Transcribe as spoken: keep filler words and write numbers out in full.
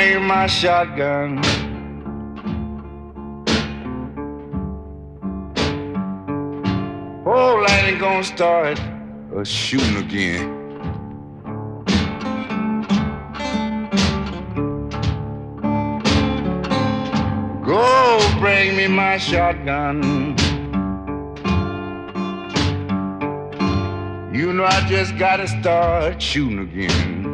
bring my shotgun. Oh, light ain't gonna start a shooting again. Go bring me my shotgun. You know I just gotta start shooting again.